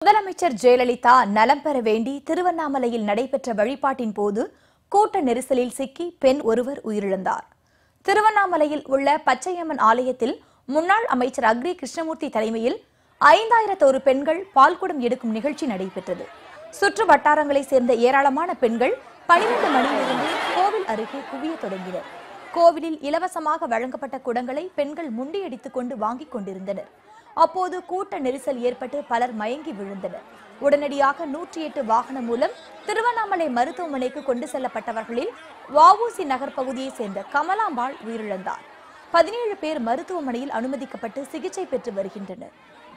முதலமைச்சர் ஜெயலலிதா நலம் பெற வேண்டி திருவண்ணாமலையில் நடைபெற்ற வழிபாட்டின் போது கூட்ட நெரிசலில் சிக்கி பெண் ஒருவர் உயிரிழந்தார். திருவண்ணாமலையில் உள்ள பச்சையம்மன் ஆலயத்தில் முன்னாள் அமைச்சர் அக்ரி கிருஷ்ணமூர்த்தி தலைமையில் 5001 பெண்கள் பால்குடம் எடுக்கும் நிகழ்ச்சி நடைபெற்றது. சுற்று வட்டாரங்களைச் சேர்ந்த ஏராளமான பெண்கள் 12 மணியிலிருந்து கோவில் அருகே குவிய தொடங்கினர். கோவிலில் இலவசமாக வழங்கப்பட்ட குடங்களை பெண்கள் முண்டியடித்துக் கொண்டு வாங்கிக் கொண்டிருந்தனர். அப்போது கூட்ட நெரிசல் ஏற்பட்டு பலர் மயங்கி விழுந்தனர். உடனடியாக 108 வாகனம் மூலம் திருவண்ணாமலை மருத்துவமனைக்கு கொண்டு செல்லப்பட்டவர்களில் வஉசி நகர் பகுதியைச் சேர்ந்த கமலாம்பாள் உயிரிழந்தார். 17 பேர் மருத்துவமனையில் அனுமதிக்கப்பட்டு சிகிச்சை பெற்று வருகின்றனர்.